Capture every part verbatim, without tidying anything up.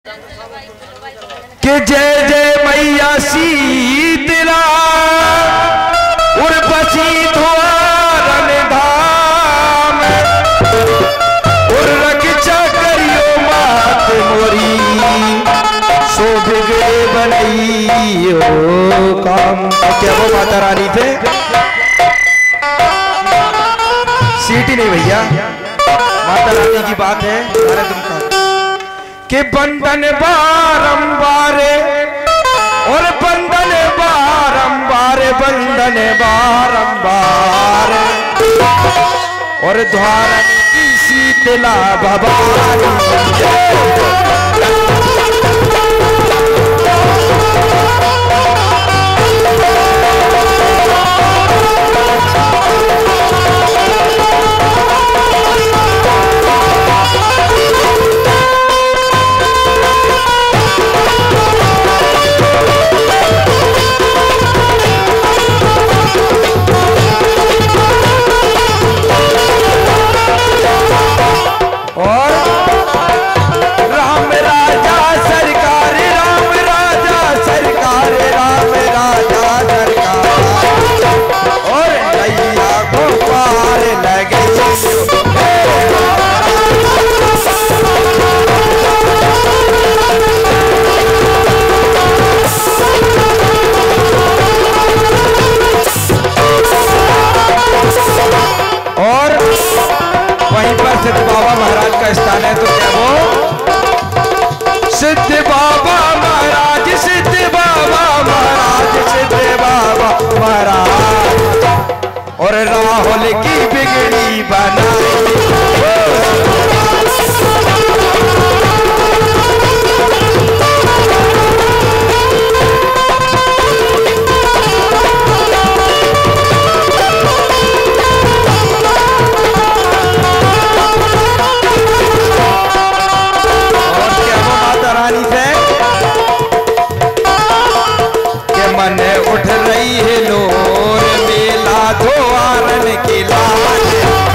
कि जय जय मैया शीतला उर्वशी द्वारन धाम और रक्षा करियो मात मोरी सो बिगड़े बनइयो काम। क्या वो माता रानी थे? सीटी नहीं भैया, माता रानी की बात है। अरे तुम कहा कि बंधन बारंबार और बंधन बारंबार बंधन बारंबार और द्वारन की शीतला भवानी सिद्ध बाबा महाराज का स्थान है। तो क्या वो सिद्ध बाबा महाराज सिद्ध बाबा महाराज सिद्ध बाबा महाराज और राहुल की बिगड़ी बनाई। मन उठ रही है लोर मेला द्वारन की लाज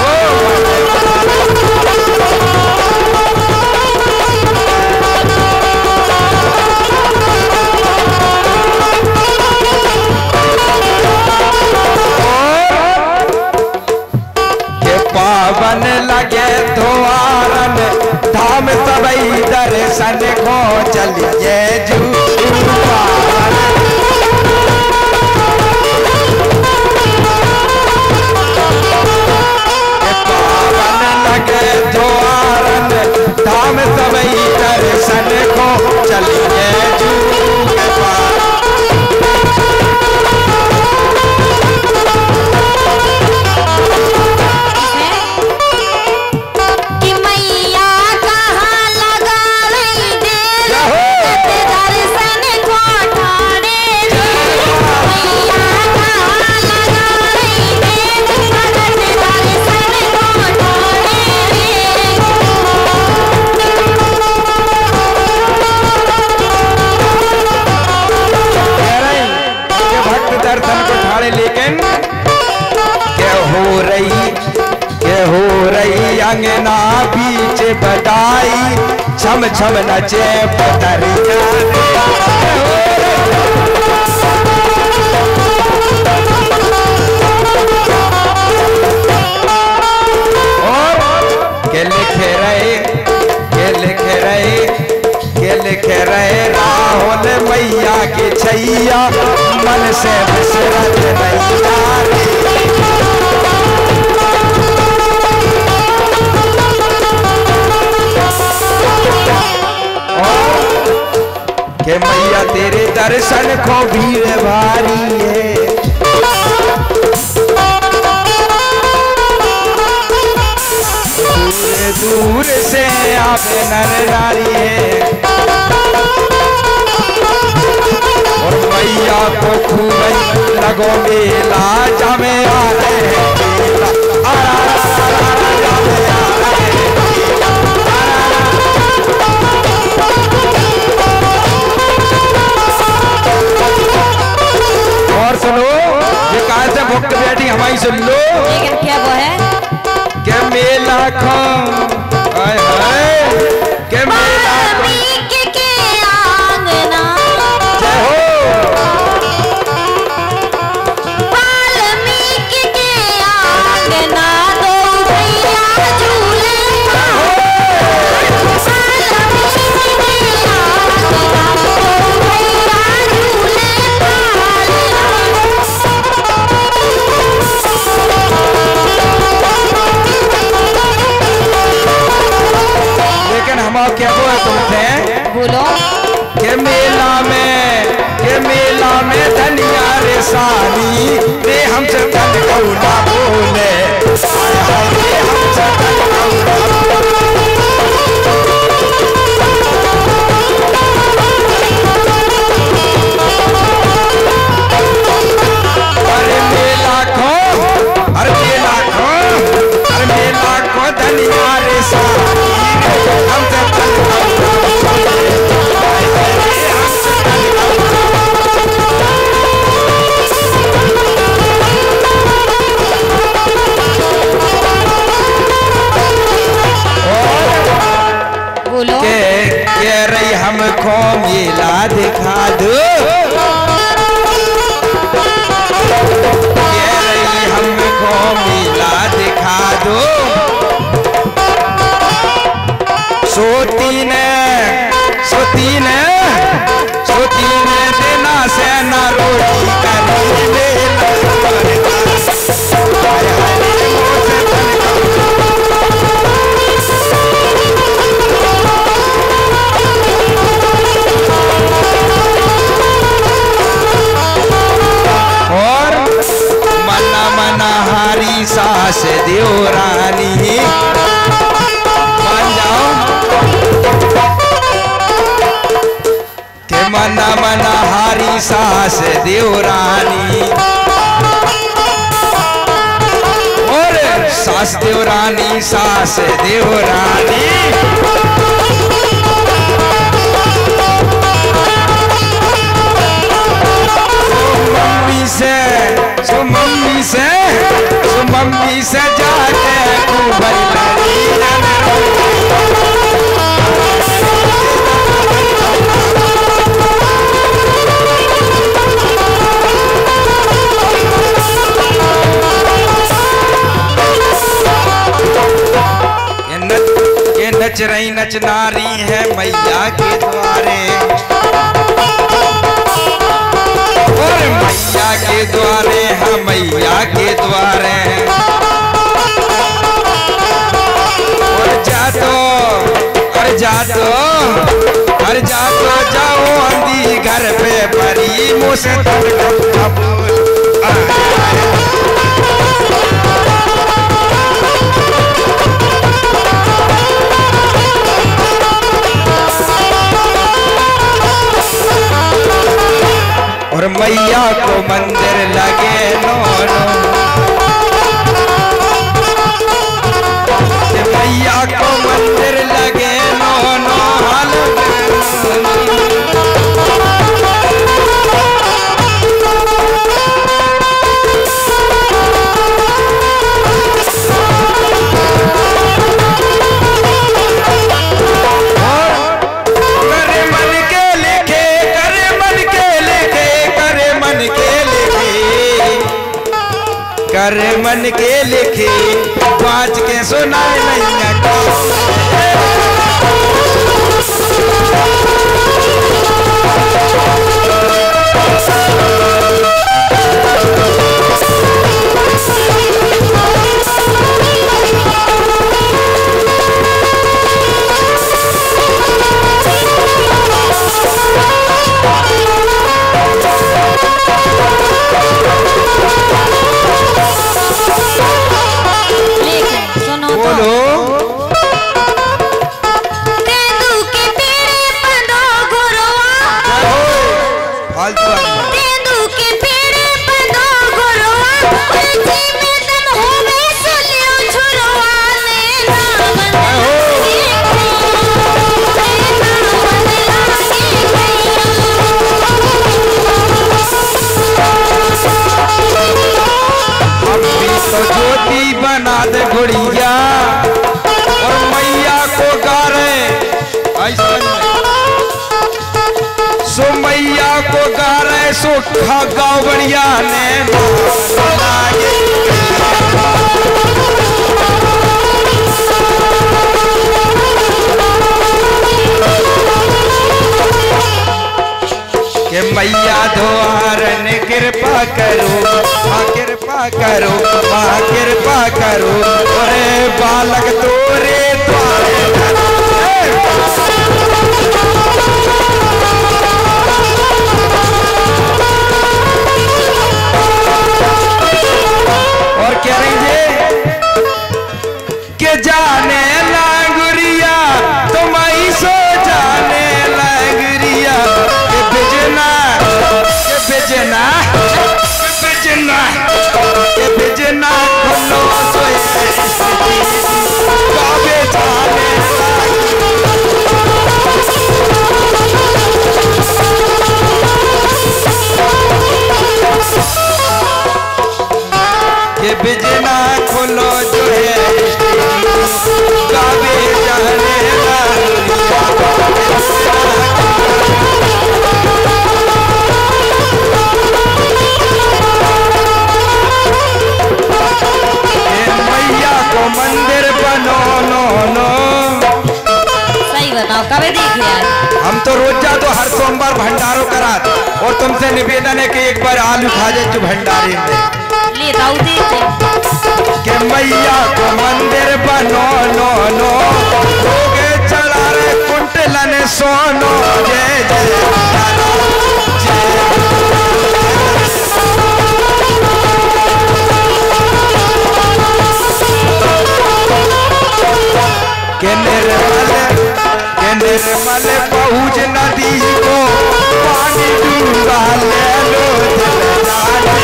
के पावन लगे द्वारन धाम सबई दर्शन को चलिए जू द्वारन धाम सबई दर्शन को चलिए जू के पार। कि मैया कहाँ लगा रही दे दर्शन को ठाणे मैया कहाँ लगा रही दे दर्शन को ठाणे दर्शन को ठाड़े लेकिन क्या हो रही क्या हो रही अंगना बीच बटाई छम छम नचे पतरिया के लिखे रहे के लिखे रहे के लिखे रहे राहुल मैया के छैया मन से बिसरत नैया के मैया तेरे दर्शन को भीड़ भारी है। दूर दूर से आवे नर नारी है और मैया को खूब लगो मेला जामे आ रहे हैं मेला आ जामे आ रहे हैं। और सुनो ये कहाँ से भक्त बैठी हमारी सुन लो। क्या वो है क्या मेला खो हाय हाय क्या मेला के बोलो। के मेला में के मेला में धनिया रे सानी रे हमसे तन कौना बोले हाय हाय रे हमसे तन कौना अरे मेला को अरे मेला को अरे मेला को धनिया रे सानी रे हमसे तन कौना बोले हाय हाय रे हमसे तन कौना बोलो। के कह रही हमको मेला दिखा दो कह रही हमको मेला दिखा दो सोती ने सोती ने सोती ने देना से ना रोटी करी मेला हाय हाय रे मोसे तन और मना मना हारी सास देवरानी मान जाओ के मना मना हारी सास देवरानी और सास देवरानी सास देवरानी मम्मी से सो मम्मी से सो मम्मी से जाके खूब ये नच रही नच नारी है मैया के द्वारे और मैया के द्वारे हम मैया के द्वारे और जा तो अरे जा तो अरे जा तो जाओ अंधी घर पे परी मुँह से तन कौना बोल और मैया को मंदिर लगे नो नो मैया को मंदिर लगे नो नो हाल करे मन के लिखे करे मन के लिखे करे मन के लिखे करे मन के लिखे बाज के सुनाए नहीं का लेकिन सुनो तो। बोलो तेंदू के पेड़े पनो गुरुआ फालतू आदमी तेंदू के पेड़े पनो गुरुआ जी में दम होवे सुलियो छुरुआ ने नाम लागे हम भी तो ज्योति बना दे गुड़िया और मैया को गा रहे ऐसा सो मैया को गा रहे सो खा गाँव बढ़िया ने लागे के मैया द्वारन कृपा करो माँ कृपा करो माँ कृपा करो अरे बालक तोरे द्वारे बिजना बिजना के बिजना खोलो सोए गावे जाने के बिजना खोलो जो है गावे जाने मैया को मंदिर बनो नो नो। सही बताओ कभी देख यार। हम तो रोज जा तो हर सोमवार भंडारों करात और तुमसे निवेदन है कि एक बार आलू खा जाए जो भंडारे में ले दाऊ देते के मैया को मंदिर बनो नो नो लोगे चला रे कुंटलन सोनो जय जय के निर्मल के निर्मल पहुँच नदी को पानी डूबा ले लो दिल जाने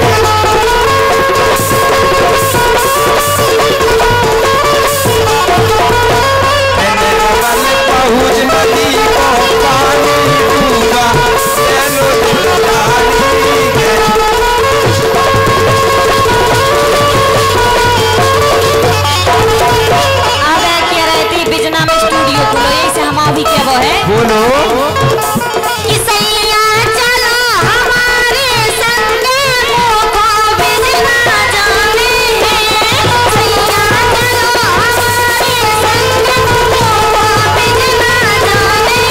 के निर्मल पहुँच नदी को पानी डूबा ले लो दिल जाने बिजना में स्टूडियो खोलो ऐसे हम अभी क्या वो है बोलो कि सैया चलो हमारे संग मुखो बिजना जाने सैया चलो हमारे संग मुखो बिजना जाने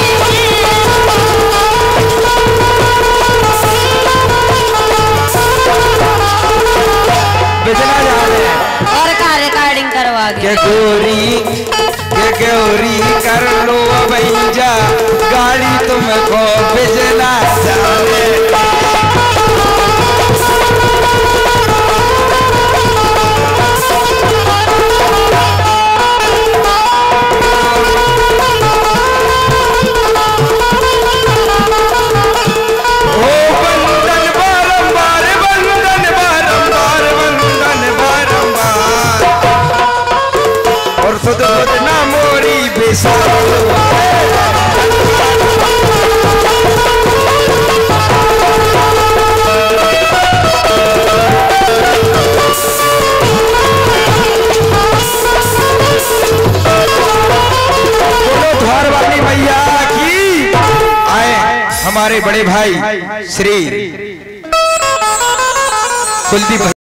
बिजना जाने और का रिकॉर्डिंग करवा के गोरी के गौरी कर लो भैया गाड़ी तुमको बिजना जाने ओ बंधन बारंबार बंधन बारंबार बंधन बारंबार और सुध बुध ना मोरी द्वार वाली मैया की आए हमारे बड़े भाई श्री कुलदीप।